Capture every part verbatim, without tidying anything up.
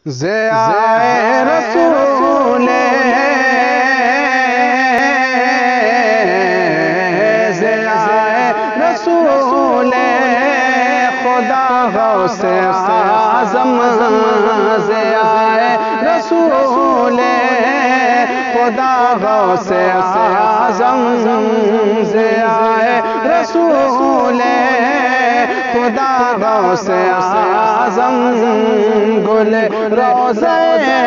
ضیاء رسول ضیاء رسول خدا غوث اعظم ضیاء رسول خدا غوث اعظم ضیاء رسول خدا غوث اعظم گل روضہ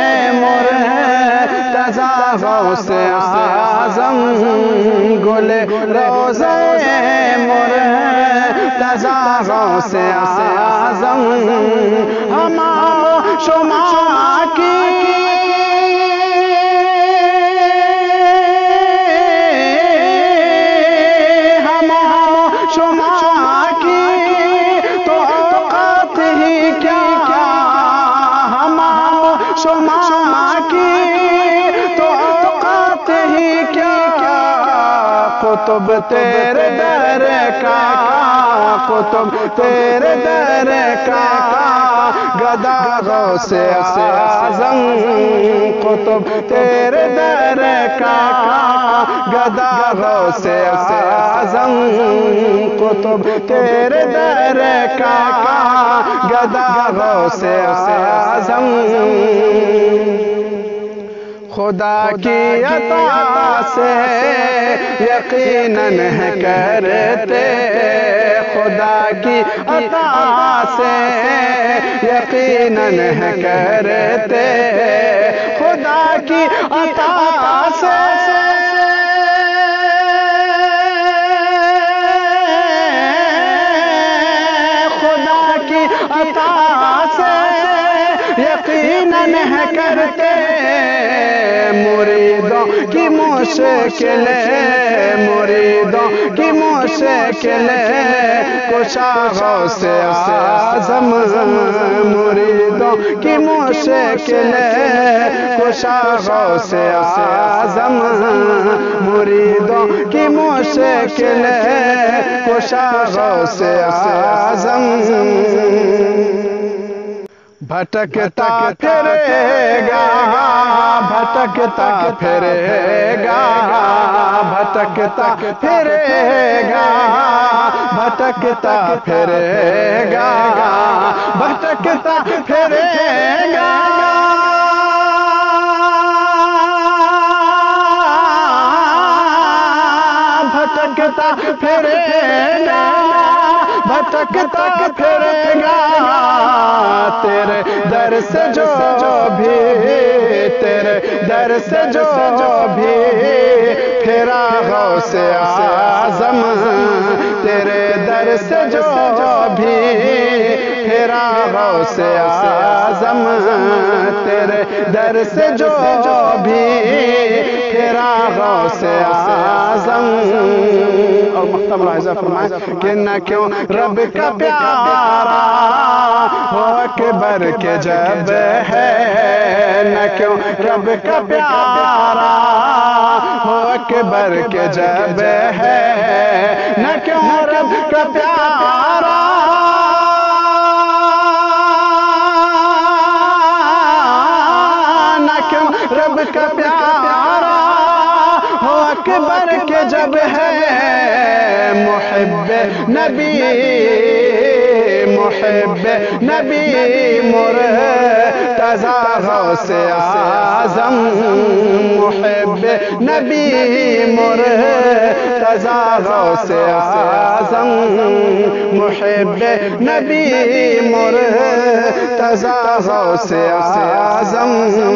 مرتضی غوث اعظم گل روضہ مرتضی غوث اعظم ہما شما کی ہما شما کی تو اوقات ہی کیا ہما شما کی تو اوقات ہی کیا قطب تیرے در کا قطب تیرے در کا گدا غوث اعظم قطب تیرے در کا گدا غوث اعظم قطب تیرے در کا گدا غوث اعظم خدا کی عطا سے یقیناً ہے کرتے خدا کی عطا سے یقیناً ہے کرتے خدا کی عطا سے خدا کی عطا سے یقیناً ہے کرتے مریدوں کی مشکل مریدوں کی مشکل کشا غوث اعظم مریدوں کی مشکل کشا غوث اعظم مریدوں کی مشکل کشا غوث اعظم بھٹکتا پھرے گا بھٹکتا پھرے گا بھٹکتا پھرے گا بھٹکتا پھرے گا بھٹکتا پھرے گا بھٹکتا پھرے گا بھٹکتا پھرے گا تیرے در سے جو بھی تیرے در سے جو بھی پھرا غوث اعظم تیرے در سے جو بھی پھرا غوث اعظم تیرے در سے جو بھی پھرا غوث اعظم اور مختم راضہ فرمائے کہ نہ کیوں رب کا پیارا ہو اکبر کے جب ہے نہ کیوں رب کا پیارا ہو اکبر کے جب ہے نہ کیوں رب کا پیارا نہ کیوں رب کا پیارا ہو اکبر کے جب ہے محب نبی محب نبی مرتضی غوث اعظم محب نبی مرتضی غوث اعظم محب نبی مرتضی غوث اعظم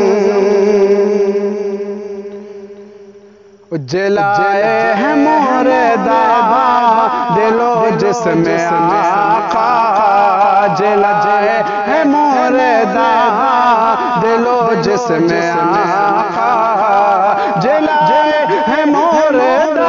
جلائے ہے مردہ دل و جسم آقا جلائے ہے مردہ دل و جسم آقا جلائے ہے مردہ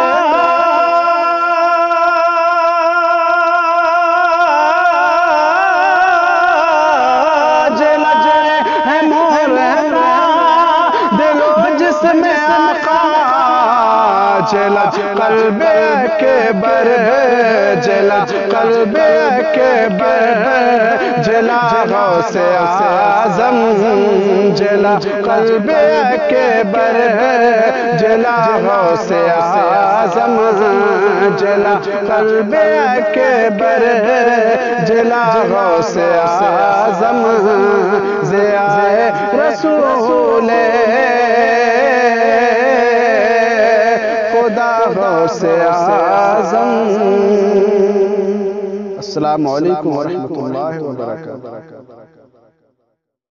جلائے ہے مردہ دل و جسم آقا جلا قلب اکبر جلا قلب اکبر جلا غوث اعظم جلا قلب اکبر جلا غوث اعظم جلا قلب اکبر جلا غوث اعظم ضیاء رسول خدا غوث اعظم۔ السلام علیکم ورحمۃ اللہ وبرکاتہ۔